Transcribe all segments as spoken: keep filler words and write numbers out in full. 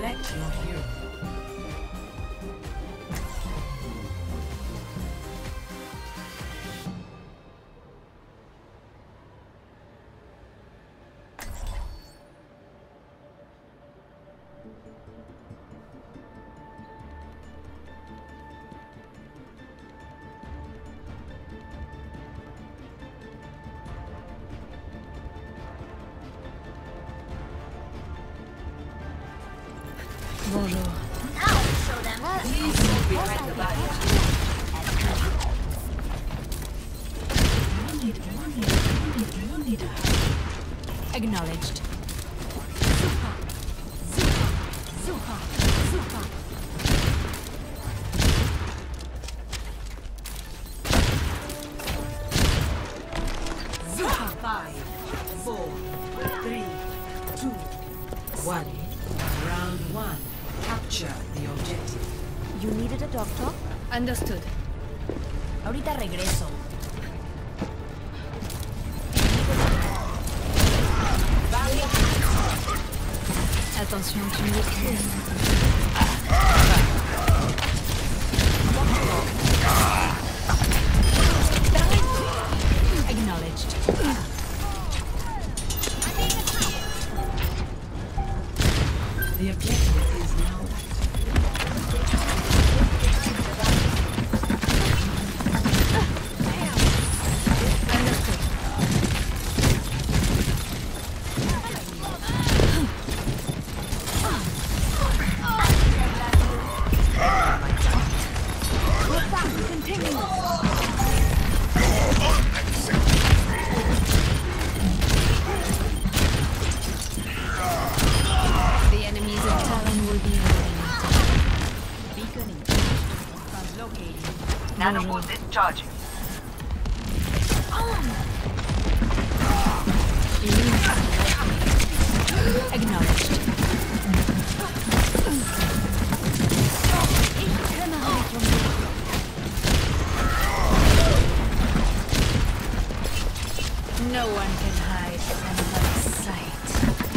Select your hero. Bonjour. Now show them. Please move behind the barrier. Acknowledged. Five, four, three, two, one. Round one. Capture the objective. You needed a doctor? Understood. Ahorita regreso. Attention, tu m'écris. Acknowledged. The objective is now. The enemies of Talon will be Beaconing. Translocating. Nanopore discharging. acknowledged. No one can hide from my sight.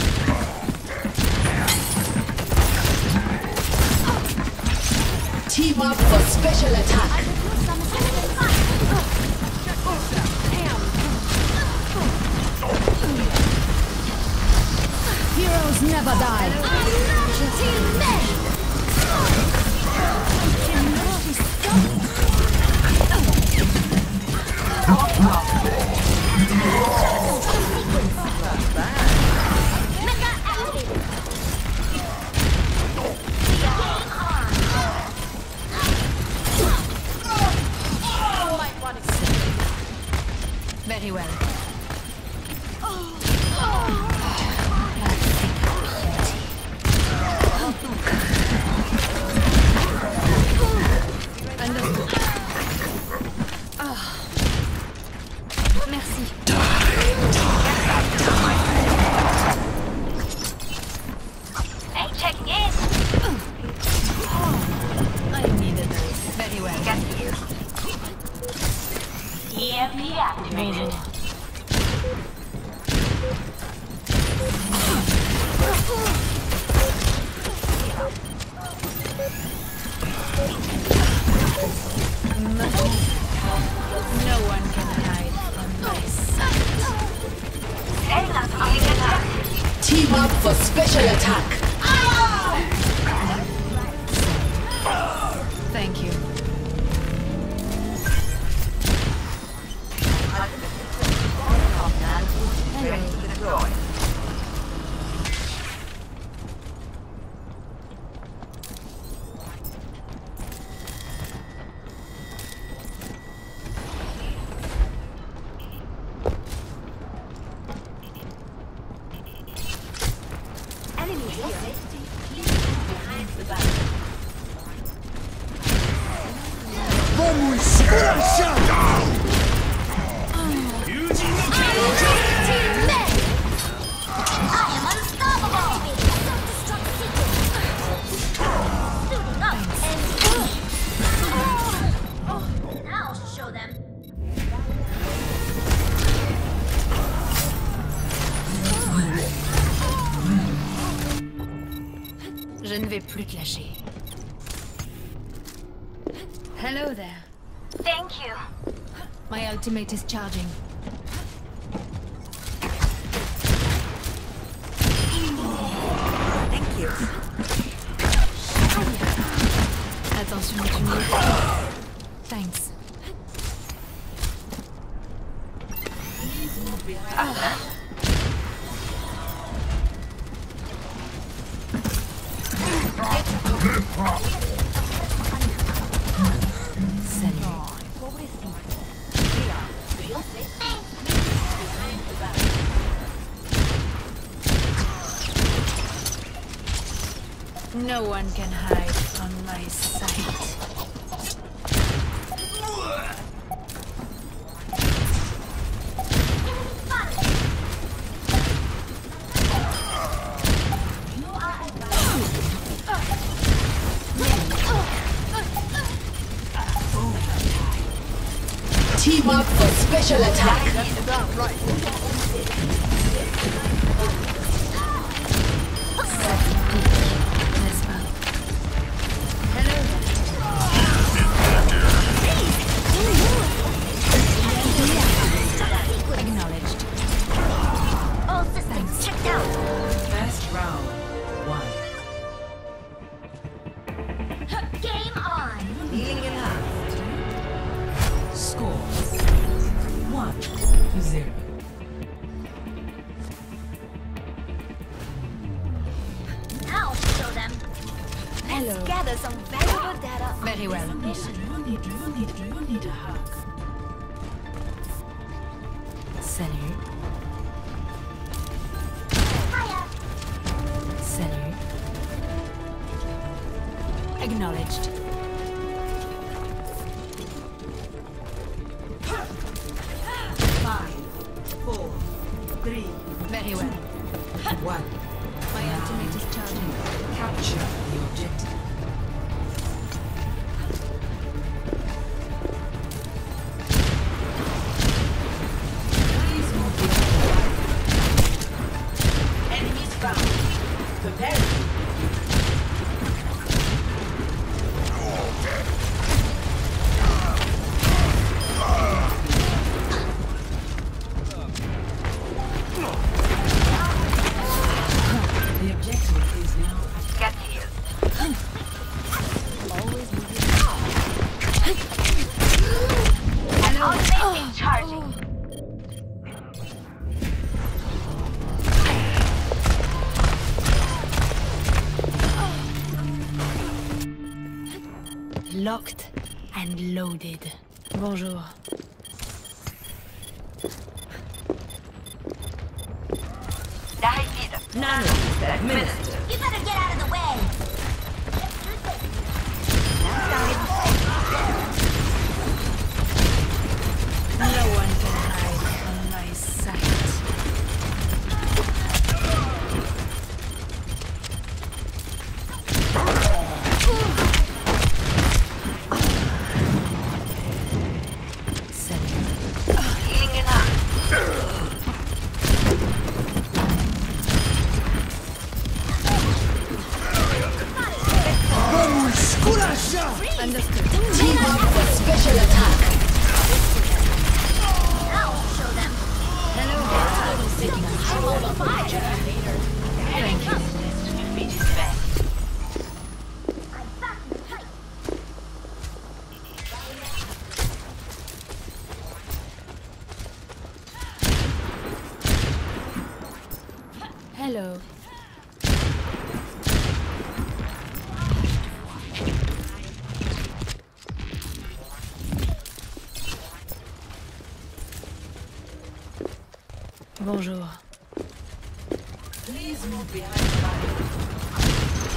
Team up for special attack. Heroes never die. Very well. Understood. Ah. Merci. Hey, checking in. I needed those. Very well. Get here. E M P activated. No one can hide from my sight. Setting up target attack. Team up for special attack. Thank you. Ready to deploy. Enemy here. Behind the back. ne vais plus te lâcher. Hello there. Thank you. My ultimate is charging. Thank you. Attention, tu me... Thanks. Please move behind. Salut. No one can hide from my sight. Team up for special attack. Acknowledged. All systems checked out. First round. One. Game on. Healing enhanced. Score. One to zero. I'll show them. Hello. Let's gather some valuable data. Very well. You need, you need, you need a hug. Salut. Hiya. Salut. Acknowledged. Five, four, three, Very well. one. My ultimate is charging. Capture the objective. Please move behind. Enemies found. Prepare. The objective is now Get here. Ultimate is charging. Locked and loaded. Bonjour. Dive nano administered. You better get out of the way. No one can hide from my sight. Salut. Healing enough. Understood. Team up for special attack. I'll show them. Hello. I'm on fire. Thank you. I'm back in the fight. Hello. Bonjour. Please move behind the line.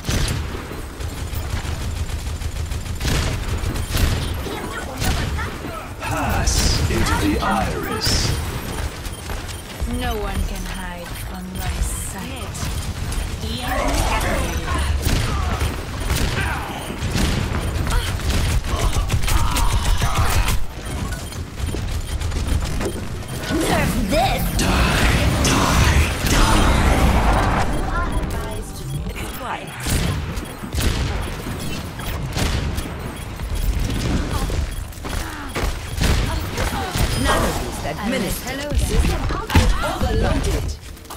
Pass into the iris. No one can hide from my sight. Nerf this. It's quiet. administered. Hello there. Overloaded.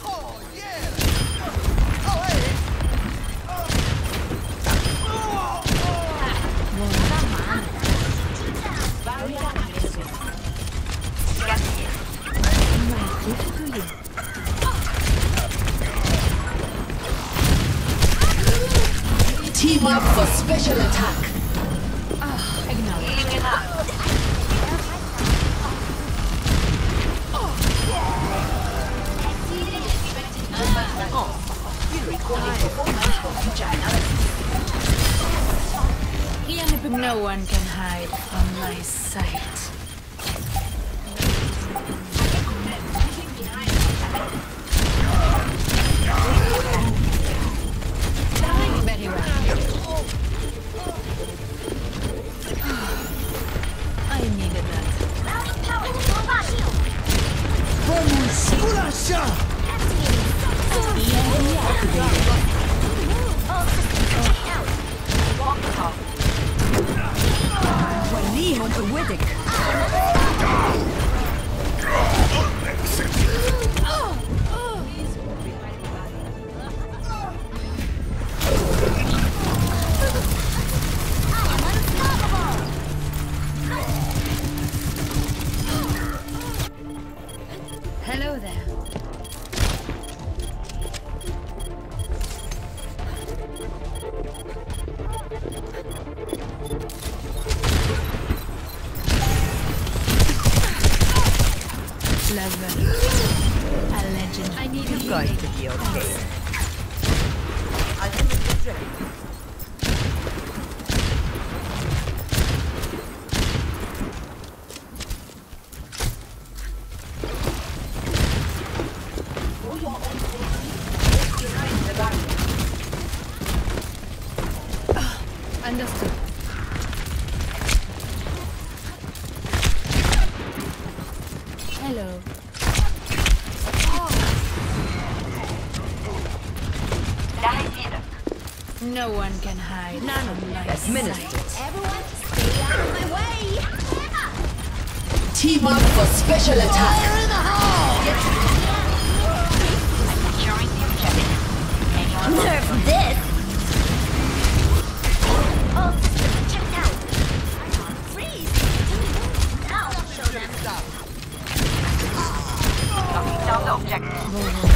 My gift to you. Team up for special attack. Ah, acknowledge. Healing up. No one can hide from my sight. Very well. I needed that. Hello there. Clever. A legend. I need You're going to be okay. Ultimate is ready. Understood. Hello. Dahil dito. No one can hide None of from you my administered. sight. Everyone, stay out of my way. Team up for special attack. Securing the objective. Anyone Nerf this. All systems checked out. Freeze. Now show them. knocking down the objective.